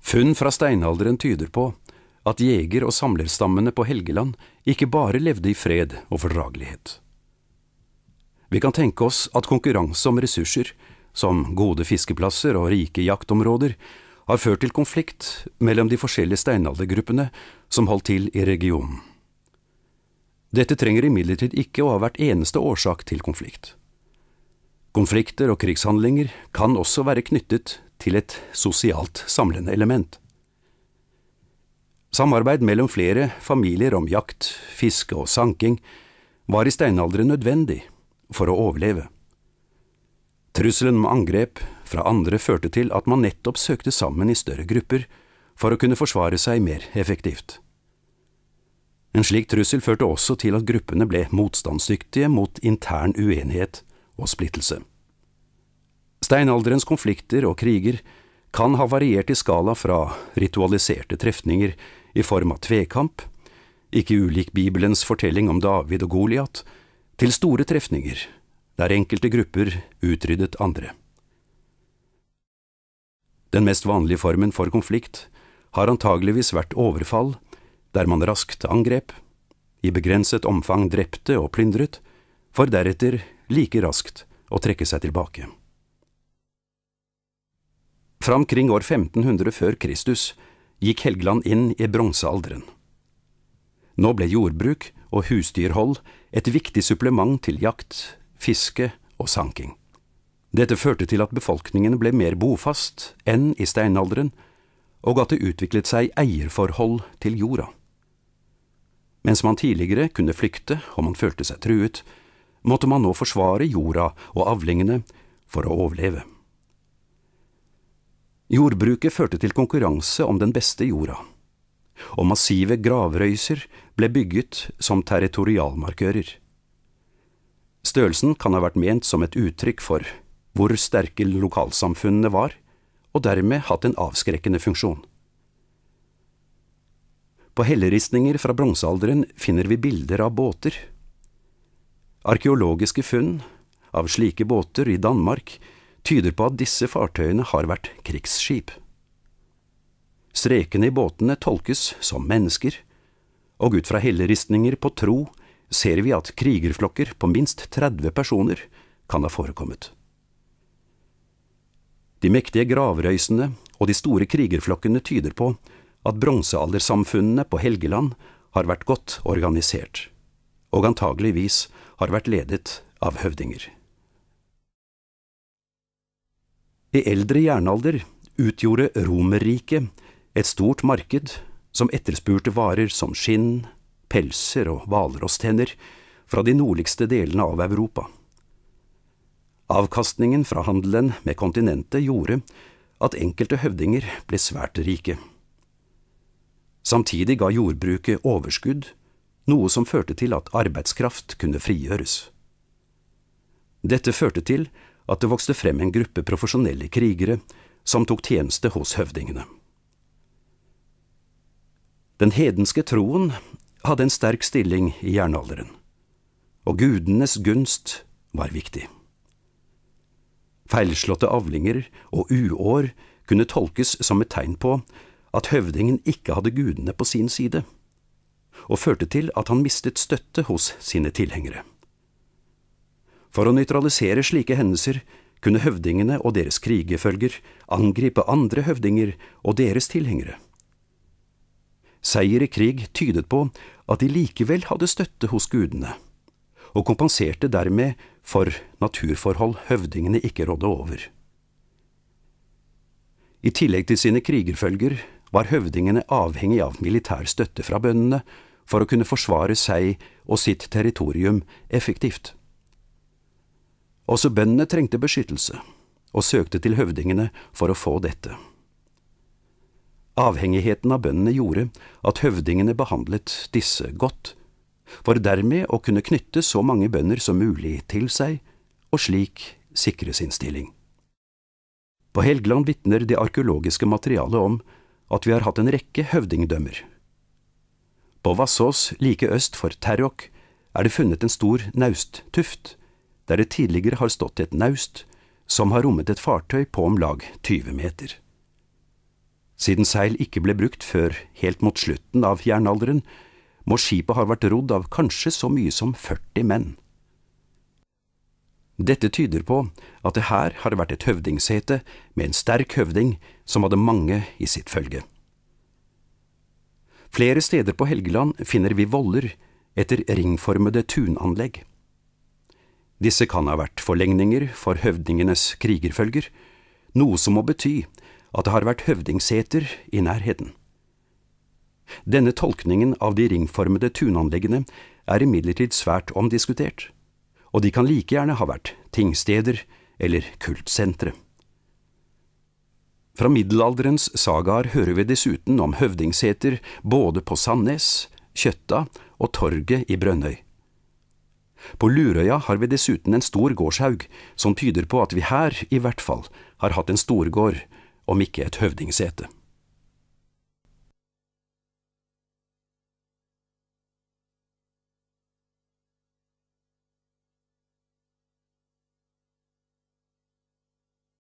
Funn fra steinalderen tyder på at jeger- og samlerstammene på Helgeland ikke bare levde i fred og fordragelighet. Vi kan tenke oss at konkurranse om ressurser, som gode fiskeplasser og rike jaktområder, har ført til konflikt mellom de forskjellige steinaldergruppene som holdt til i regionen. Dette trenger imidlertid ikke å ha vært eneste årsak til konflikt. Konflikter og krigshandlinger kan også være knyttet til et sosialt samlende element. Samarbeid mellom flere familier om jakt, fiske og sanking var i steinalderen nødvendig for å overleve. Trusselen om angrep fra andre førte til at man nettopp søkte sammen i større grupper for å kunne forsvare seg mer effektivt. En slik trussel førte også til at gruppene ble motstandsdyktige mot intern uenighet og splittelse. Steinalderens konflikter og kriger kan ha variert i skala fra ritualiserte trefninger i form av tvekamp, ikke ulik Bibelens fortelling om David og Goliat, til store trefninger, der enkelte grupper utryddet andre. Den mest vanlige formen for konflikt har antageligvis vært overfall, der man raskt angrep, i begrenset omfang drepte og plyndret, for deretter like raskt å trekke seg tilbake. Fram kring år 1500 før Kristus gikk Helgeland inn i bronsealderen. Nå ble jordbruk og husdyrhold et viktig supplement til jakt, fiske og sanking. Dette førte til at befolkningen ble mer bofast enn i steinalderen, og at det utviklet seg eierforhold til jorda. Mens man tidligere kunne flykte om man følte seg truet, måtte man nå forsvare jorda og avlingene for å overleve. Jordbruket førte til konkurranse om den beste jorda, og massive gravrøyser ble bygget som territorialmarkører. Størrelsen kan ha vært ment som et uttrykk for hvor sterke lokalsamfunnene var, og dermed hatt en avskrekkende funksjon. På helleristninger fra bronsealderen finner vi bilder av båter. Arkeologiske funn av slike båter i Danmark tyder på at disse fartøyene har vært krigsskip. Strekene i båtene tolkes som mennesker, og ut fra helleristninger på tro ser vi at krigerflokker på minst 30 personer kan ha forekommet. De mektige gravrøysene og de store krigerflokkene tyder på at bronsealdersamfunnene på Helgeland har vært godt organisert, og antageligvis har vært ledet av høvdinger. I eldre jernalder utgjorde Romerriket et stort marked som etterspurte varer som skinn, pelser og hvalrosstenner fra de nordligste delene av Europa. Avkastningen fra handelen med kontinentet gjorde at enkelte høvdinger ble svært rike. Samtidig ga jordbruket overskudd, noe som førte til at arbeidskraft kunne frigjøres. Dette førte til at det vokste frem en gruppe profesjonelle krigere som tok tjeneste hos høvdingene. Den hedenske troen hadde en sterk stilling i jernalderen, og gudenes gunst var viktig. Feilslåtte avlinger og uår kunne tolkes som et tegn på at høvdingen ikke hadde gudene på sin side, og førte til at han mistet støtte hos sine tilhengere. For å nøytralisere slike hendelser kunne høvdingene og deres krigerfølger angripe andre høvdinger og deres tilhengere. Seier i krig tydet på at de likevel hadde støtte hos gudene, og kompenserte dermed for naturforhold høvdingene ikke rådde over. I tillegg til sine krigerfølger var høvdingene avhengig av militær støtte fra bøndene for å kunne forsvare seg og sitt territorium effektivt. Også bøndene trengte beskyttelse, og søkte til høvdingene for å få dette. Avhengigheten av bøndene gjorde at høvdingene behandlet disse godt, for dermed å kunne knytte så mange bønder som mulig til seg, og slik sikre sin stilling. På Helgeland vitner det arkeologiske materialet om at vi har hatt en rekke høvdingdømmer. På Vassås, like øst for Terråk, er det funnet en stor nausttuft, der det tidligere har stått et naust som har rommet et fartøy på om lag 20 meter. Siden seil ikke ble brukt før helt mot slutten av jernalderen, må skipet ha vært rodd av kanskje så mye som 40 menn. Dette tyder på at det her har vært et høvdingsete med en sterk høvding som hadde mange i sitt følge. Flere steder på Helgeland finner vi voller etter ringformede tunanlegg. Disse kan ha vært forlengninger for høvdingenes krigerfølger, noe som må bety at det har vært høvdingseter i nærheten. Denne tolkningen av de ringformede tunanleggene er imidlertid svært omdiskutert, og de kan like gjerne ha vært tingsteder eller kultsentre. Fra middelalderens sagaer hører vi dessuten om høvdingseter både på Sandnes, Kjøtta og Torget i Brønnøy. På Lurøya har vi dessuten en stor gårdshaug, som tyder på at vi her i hvert fall har hatt en storgård, om ikke et høvdingsete.